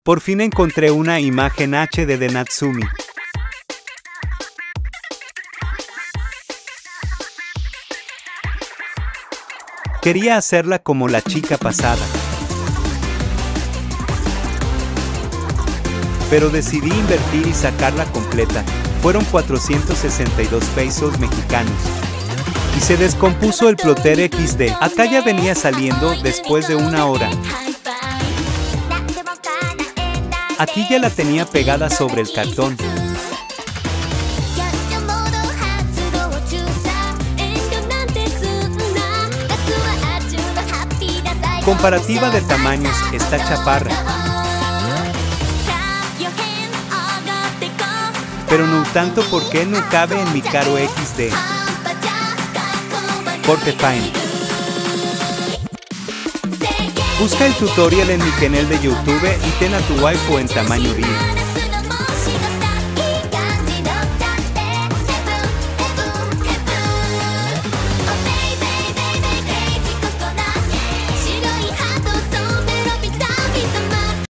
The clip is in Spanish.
Por fin encontré una imagen HD de Natsumi. Quería hacerla como la chica pasada, pero decidí invertir y sacarla completa. Fueron 462 pesos mexicanos. Y se descompuso el plotter XD. Acá ya venía saliendo después de una hora. Aquí ya la tenía pegada sobre el cartón. Comparativa de tamaños, está chaparra. Pero no tanto porque no cabe en mi caro XD. Corte fine. Busca el tutorial en mi canal de YouTube y ten a tu waifu en tamaño real.